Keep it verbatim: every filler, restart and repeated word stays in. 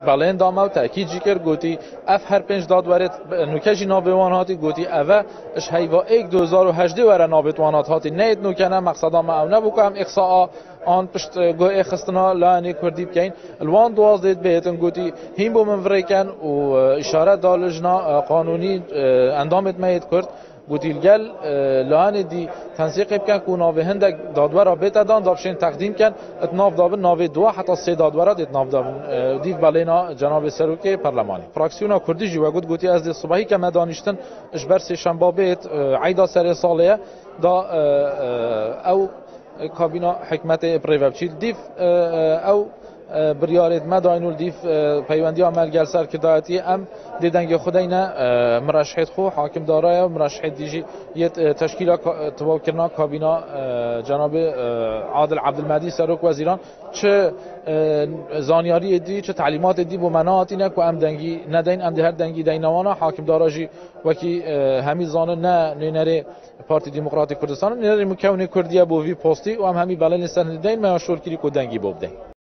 بالین دامه و تأکید جیکر گویی اف هر پنج داد ورد نوکشی نابوان هاتی گویی اوه اش هیوا ایک دو هزار و هجده ور نابوانات هاتی نید نوکنه مقصد ما او نبوکم اقصاء آن پشت گوی خستنا لانی کردی بکن الوان دواز دید بهتن گویی هیم بو من فریکن و اشاره دالجنا قانونی اندامت میت کرد گویی الگل لانی دی تنسیق بکن که ناوه هندک دادورا بیت دان دابشین تقدیم کن اتناف دابن ناوه دو حتی سه دادورا دیت ناف دابن دیو بالینا جناب سروکی پارلمانی فراکسیونا کردی جو گوت گویی از صبحی که مدانشتن اجبر سه شنبه بیت عیدا سر سالیه دا او کابینا حکمت پریوبچیل دیف او بریارت مداینول دیف پیوندی عمل گلسر که دایتی ام دیدنگ خودینا مرشحت خو حاکم دارای مرشحت دیجی یه تشکیل توکرنا کابینا جناب عادل عبدالمهدی سروک وزیران چه زانیاری دی چه تعلیمات دی بو مناطی نه کو ام دنگی ندین ام هر دنگی دینوانا حاکم داراجی وکی همی زانه نه نره پارتی دموکراتیک کردستان نره مکون کردیا بو وی پستی و هم همی بالای سند دین ما شورکری کو دنگی بوب دین